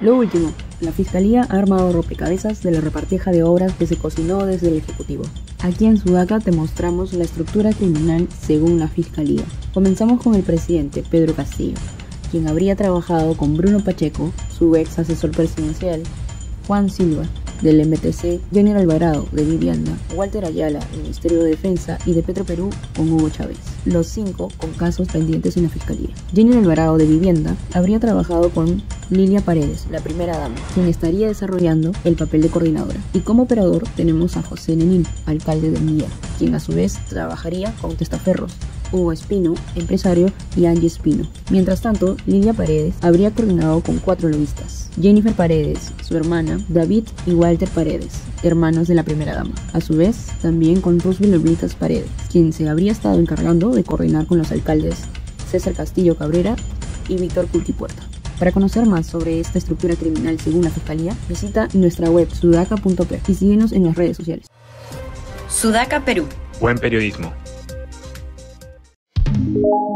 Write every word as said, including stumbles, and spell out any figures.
Lo último, la Fiscalía ha armado rompecabezas de la repartija de obras que se cocinó desde el Ejecutivo. Aquí en Sudaca te mostramos la estructura criminal según la Fiscalía. Comenzamos con el presidente Pedro Castillo, quien habría trabajado con Bruno Pacheco, su ex asesor presidencial, Juan Silva, del M T C, Jenner Alvarado, de Vivienda, Walter Ayala, del Ministerio de Defensa, y de Petroperú, con Hugo Chávez. Los cinco con casos pendientes en la Fiscalía. Jenner Alvarado, de Vivienda, habría trabajado con Lilia Paredes, la primera dama, quien estaría desarrollando el papel de coordinadora. Y como operador tenemos a José Lenín, alcalde de Milla, quien a su vez trabajaría con testaferros, Hugo Espino, empresario, y Angie Espino. Mientras tanto, Lilia Paredes habría coordinado con cuatro lobistas: Jennifer Paredes, su hermana, David y Walter Paredes, hermanos de la primera dama. A su vez, también con Roosevelt Britas Paredes, quien se habría estado encargando de coordinar con los alcaldes César Castillo Cabrera y Víctor Culquipuerta. Para conocer más sobre esta estructura criminal según la Fiscalía, visita nuestra web sudaca punto pe y síguenos en las redes sociales. Sudaca, Perú. Buen periodismo.